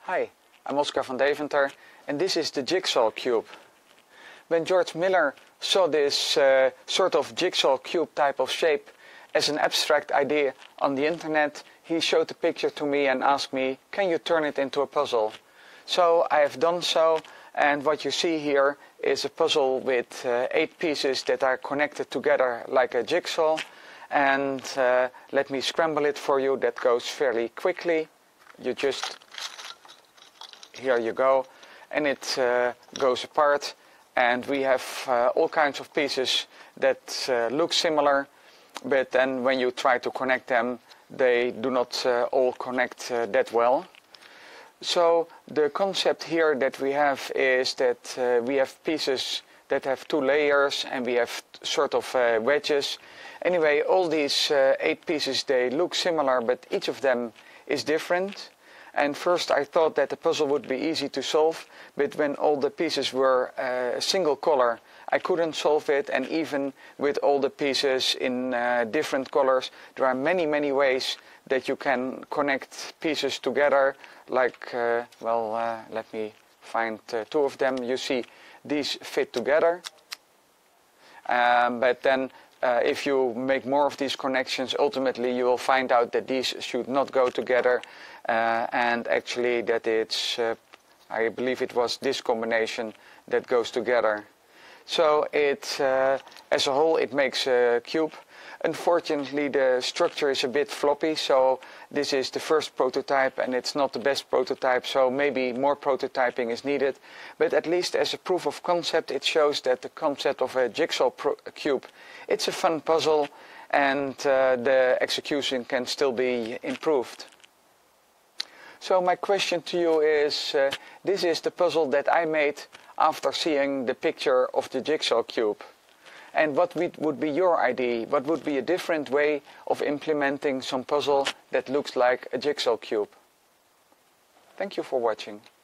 Hi, I'm Oscar van Deventer and this is the jigsaw cube. When George Miller saw this sort of jigsaw cube type of shape as an abstract idea on the internet, he showed the picture to me and asked me, can you turn it into a puzzle? So I have done so, and what you see here is a puzzle with 8 pieces that are connected together like a jigsaw. And let me scramble it for you. That goes fairly quickly. Here you go, and it goes apart, and we have all kinds of pieces that look similar, but then when you try to connect them, they do not all connect that well. So the concept here that we have is that we have pieces that have 2 layers, and we have sort of wedges. Anyway, all these 8 pieces, they look similar, but each of them is different. And first I thought that the puzzle would be easy to solve, but when all the pieces were a single color, I couldn't solve it. And even with all the pieces in different colors, there are many ways that you can connect pieces together. Like, let me find 2 of them. You see, these fit together. But then if you make more of these connections, ultimately you will find out that these should not go together, and actually that it's, I believe it was this combination that goes together. So it, as a whole, it makes a cube. Unfortunately, the structure is a bit floppy, so this is the first prototype and it's not the best prototype, so maybe more prototyping is needed. But at least as a proof of concept, it shows that the concept of a jigsaw cube, it's a fun puzzle, and the execution can still be improved. So my question to you is, this is the puzzle that I made after seeing the picture of the jigsaw cube. And what would be your idea? What would be a different way of implementing some puzzle that looks like a jigsaw cube? Thank you for watching.